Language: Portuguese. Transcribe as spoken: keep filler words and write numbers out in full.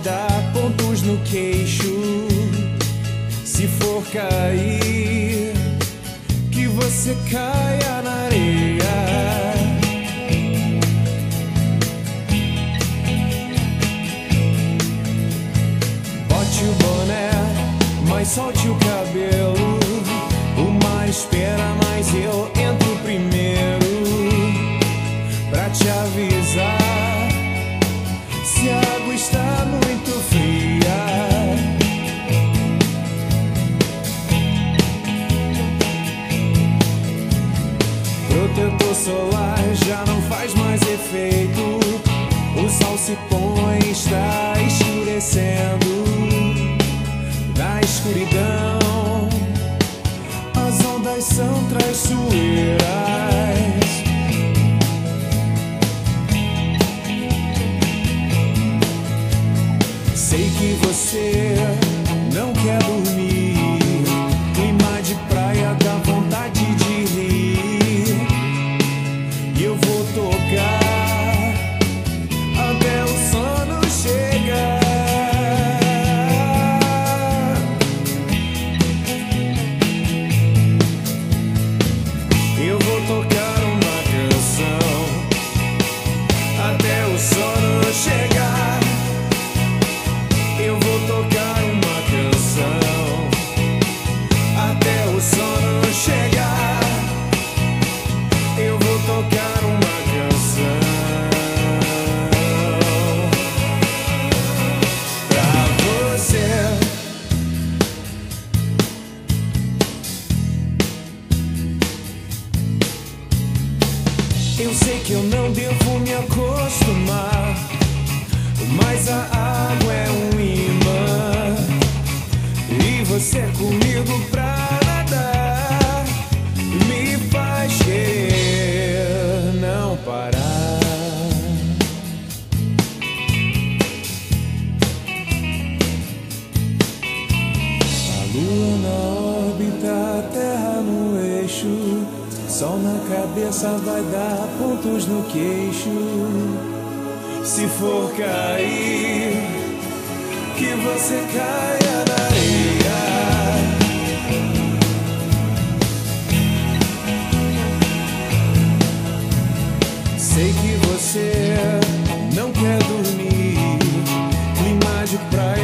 dar pontos no queixo. Se for cair, que você caia na areia. Bote o boné, mas solte o cabelo. O mar espera, mas eu entro primeiro pra te avisar se a água está muito fria. Protetor solar já não faz mais efeito. O sol se põe, está escurecendo. Na escuridão, as ondas são traiçoeiras. Sei que você não quer dormir. Clima de praia dá vontade de rir. E eu vou tocar até o sono chegar. Eu vou tocar uma canção até o sono chegar. Eu vou tocar uma canção até o sono chegar. Eu vou tocar uma canção pra você. Eu sei que eu não devo me acostumar, mas a água é um imã. E você comigo pra nadar me faz querer não parar. A lua na órbita, a terra no eixo. Sol na cabeça vai dar pontos no queixo. Se for cair, que você caia na areia. Sei que você não quer dormir. Clima de praia